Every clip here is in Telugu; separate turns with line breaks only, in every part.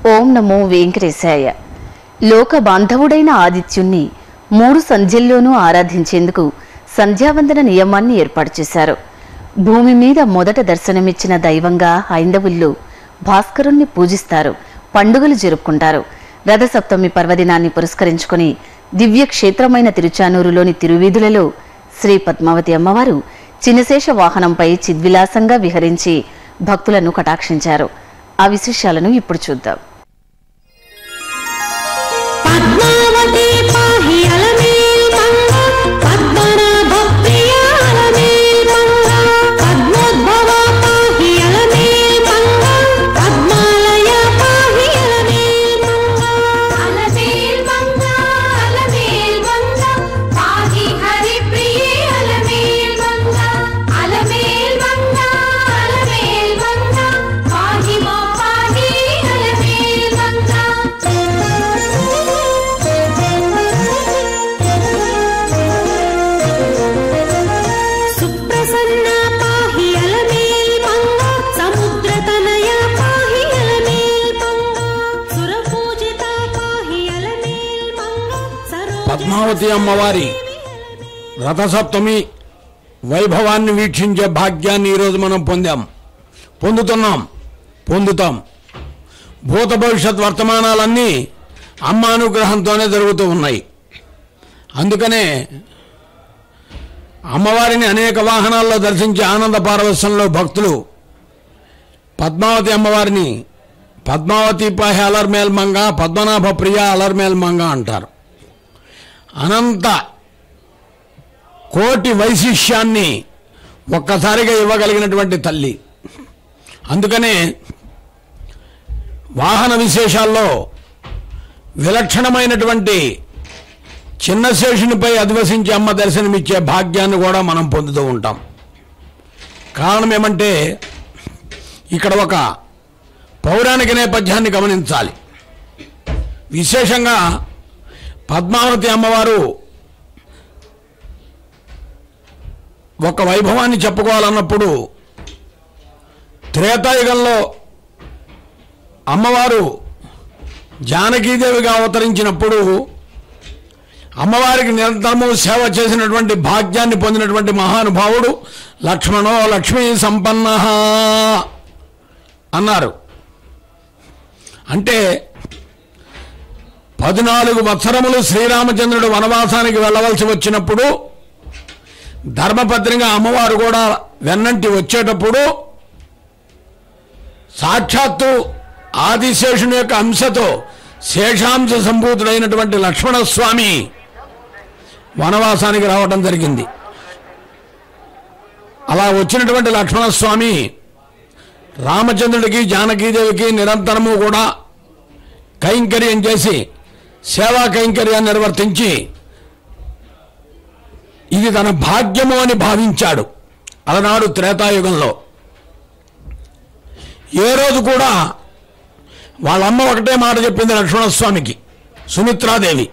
ఓం నమో వెంకటేశాయ. లోక బాంధవుడైన ఆదిత్యుణ్ణి 3 సంధ్యల్లోనూ ఆరాధించేందుకు సంధ్యావందన నియమాన్ని ఏర్పాటు చేశారు. భూమి మీద మొదట దర్శనమిచ్చిన దైవంగా హైందవుల్లో భాస్కరుణ్ణి పూజిస్తారు, పండుగలు జరుపుకుంటారు. రథసప్తమి పర్వదినాన్ని పురస్కరించుకుని దివ్యక్షేత్రమైన తిరుచానూరులోని తిరువీధులలో శ్రీ పద్మావతి అమ్మవారు చిన్నశేష వాహనంపై చిద్విలాసంగా విహరించి భక్తులను కటాక్షించారు. ఆ విశేషాలను ఇప్పుడు చూద్దాం. పద్మావతి పాహి అలమేల్ మంగ పద్మనాభ ప్రియ అలమేల్ మంగ పద్మోద్భవ పాహి అలమేల్ మంగ పద్మాలయ పాహి అలమేల్ మంగ అలమేల్ మంగ అలమేల్ మంగ పాహి హరి ప్రియ అలమేల్ మంగ అలమేల్ మంగ అలమేల్ మంగ పాహి మా పాహి అలమేల్ మంగ
పద్మావతి అమ్మవారి రథసప్తమి వైభవాన్ని వీక్షించే భాగ్యాన్ని ఈరోజు మనం పొందుతాం. భూత భవిష్యత్ వర్తమానాలన్నీ అమ్మ అనుగ్రహంతోనే జరుగుతూ ఉన్నాయి. అందుకనే అమ్మవారిని అనేక వాహనాల్లో దర్శించి ఆనంద పారవశ్యంలో భక్తులు పద్మావతి అమ్మవారిని పద్మావతి పాహి అలర్మేల్ మంగ పద్మనాభ ప్రియ అలర్మేల్ మంగ అంటారు. అనంత కోటి వైశిష్యాన్ని ఒక్కసారిగా ఇవ్వగలిగినటువంటి తల్లి. అందుకనే వాహన విశేషాల్లో విలక్షణమైనటువంటి చిన్నశేషునిపై అధివసించి అమ్మ దర్శనమిచ్చే భాగ్యాన్ని కూడా మనం పొందుతూ ఉంటాం. కారణం ఏమంటే ఇక్కడ ఒక పౌరాణిక నేపథ్యాన్ని గమనించాలి. విశేషంగా పద్మావతి అమ్మవారు ఒక వైభవాన్ని చెప్పుకోవాలన్నప్పుడు త్రేతాయుగంలో అమ్మవారు జానకీదేవిగా అవతరించినప్పుడు అమ్మవారికి నిరంతరము సేవ చేసినటువంటి భాగ్యాన్ని పొందినటువంటి మహానుభావుడు లక్ష్మణో లక్ష్మీ సంపన్న అన్నారు. అంటే 14 వత్సరములు శ్రీరామచంద్రుడు వనవాసానికి వెళ్ళవలసి వచ్చినప్పుడు ధర్మపత్నిగా అమ్మవారు కూడా వెన్నంటి వచ్చేటప్పుడు సాక్షాత్తు ఆదిశేషుని యొక్క అంశతో శేషాంశ సంభూతుడైనటువంటి లక్ష్మణస్వామి వనవాసానికి రావడం జరిగింది. అలా వచ్చినటువంటి లక్ష్మణస్వామి రామచంద్రుడికి జానకీదేవికి నిరంతరము కూడా కైంకర్యం చేసి సేవా కైంకర్యాన్ని నిర్వర్తించి ఇది తన భాగ్యము అని భావించాడు. అలనాడు త్రేతాయుగంలో ఏ రోజు కూడా వాళ్ళమ్మ ఒకటే మాట చెప్పింది లక్ష్మణస్వామికి, సుమిత్రాదేవి,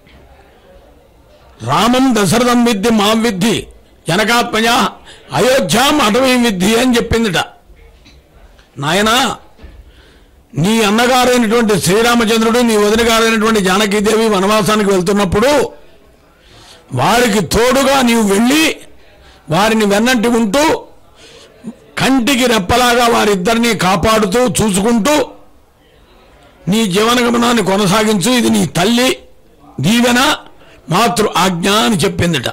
రామం దశరథం విద్ధి మాం విద్ధి జనకాత్మజ అయోధ్యాం అటవీ విద్ధి అని చెప్పిందిట. నాయనా, నీ అన్నగారైనటువంటి శ్రీరామచంద్రుడు నీ వదిన గారైనటువంటి జానకీదేవి వనవాసానికి వెళ్తున్నప్పుడు వారికి తోడుగా నీవు వెళ్ళి వారిని వెన్నంటి ఉంటూ కంటికి రెప్పలాగా వారిద్దరినీ కాపాడుతూ చూసుకుంటూ నీ జీవన గమనాన్ని కొనసాగించు. ఇది నీ తల్లి దీవెన, మాతృ ఆజ్ఞ అని చెప్పిందిట.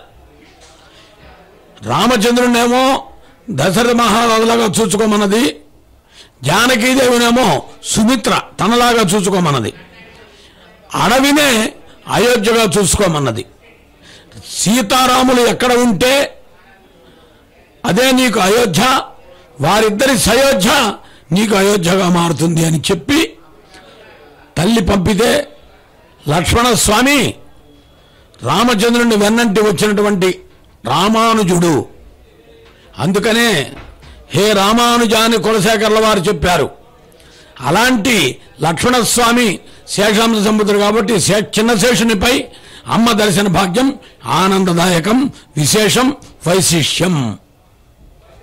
రామచంద్రునేమో దశరథ మహారాజులాగా చూసుకోమన్నది, జానకీదేవినేమో సుమిత్ర తనలాగా చూసుకోమన్నది, అడవినే అయోధ్యగా చూసుకోమన్నది. సీతారాములు ఎక్కడ ఉంటే అదే నీకు అయోధ్య, వారిద్దరి సయోధ్య నీకు అయోధ్యగా మారుతుంది అని చెప్పి తల్లి పంపితే లక్ష్మణస్వామి రామచంద్రుని వెన్నంటి వచ్చినటువంటి రామానుజుడు. అందుకనే హే రామానుజాని కులశేఖర్ల వారు చెప్పారు. అలాంటి లక్ష్మణస్వామి శేషాంశ సంబుద్ధుడు కాబట్టి చిన్నశేషునిపై అమ్మ దర్శన భాగ్యం ఆనందదాయకం, విశేషం, వైశిష్యం.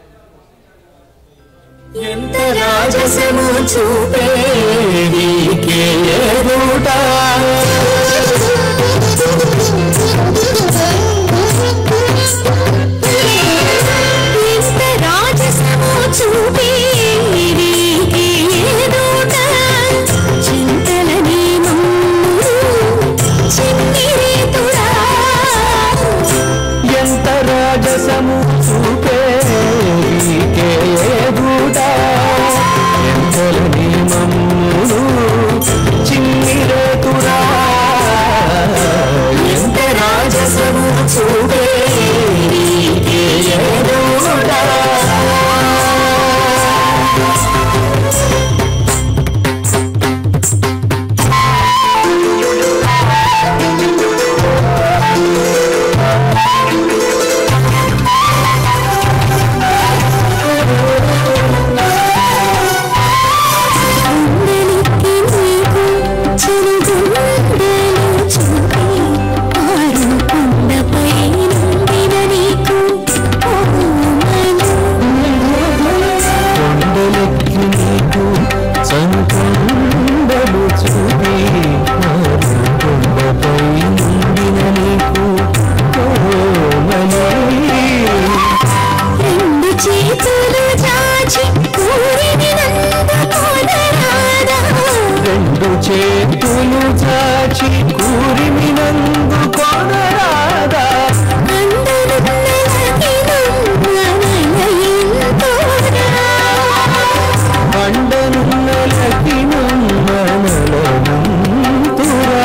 ఎంత రాజసము చూపేడికి చేతులు చాచి కూరిమినందు కొనరాదా పండనున్నలకి నమ్మనలనంతురా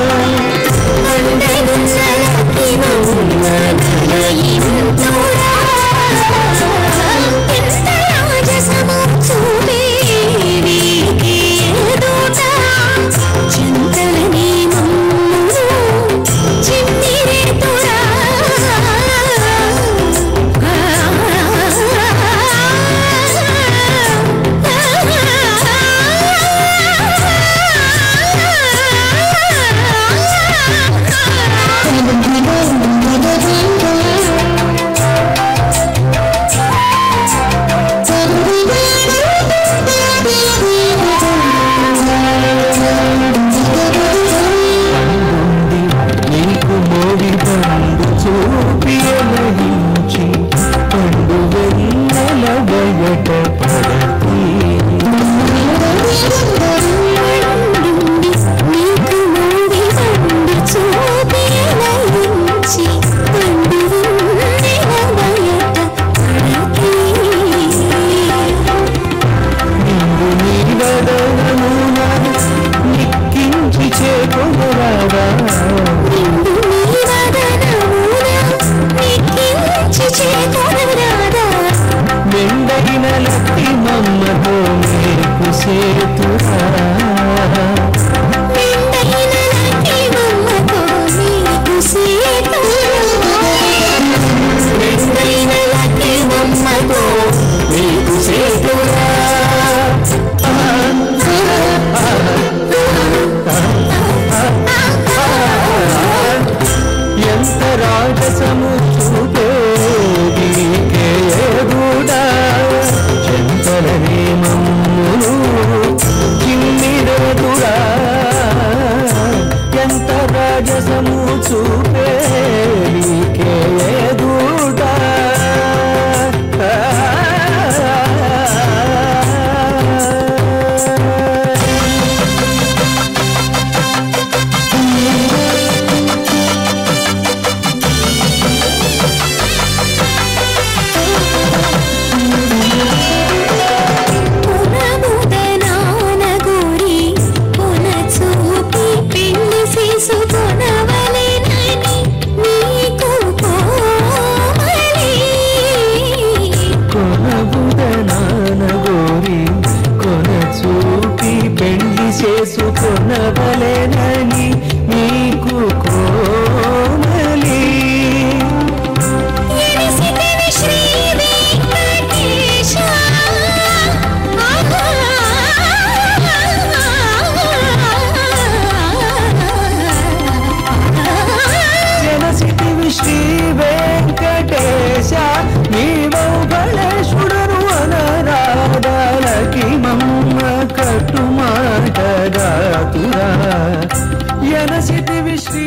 చేసుకొనవలెనని నీకు కోమలి
శ్రీ వెంకటేశ
జనసిటివి శ్రీ వెంకటేశ నీవౌబళేశ్వరుడు అనరాదాలకి మమ్మ కట్టుమాటదాతురా యనసిటివి శ్రీ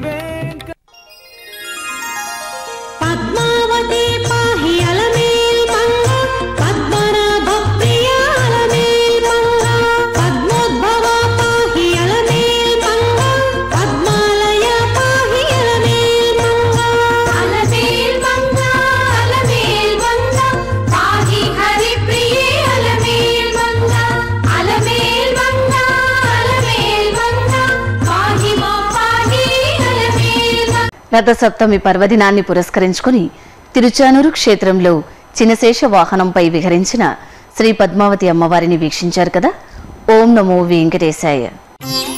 పద్మావతి పాహి అలమేల్ మంగ పద్మనాభ ప్రియ అలమేల్ మంగ పద్మోద్భవ పాహి అలమేల్ మంగ పద్మాలయ పాహి అలమేల్ మంగ అలమేల్ మంగ అలమేల్ మంగ పాహి హరి ప్రియ అలమేల్ మంగ అలమేల్ మంగ అలమేల్ మంగ పాహి మా పాహి అలమేల్ మంగ.
రథ సప్తమి పర్వదినాన్ని పురస్కరించుకుని తిరుచానూరు క్షేత్రంలో చిన్నశేష వాహనంపై విహరించిన శ్రీ పద్మావతి అమ్మవారిని వీక్షించారు కదా. ఓం నమో వెంకటేశాయ.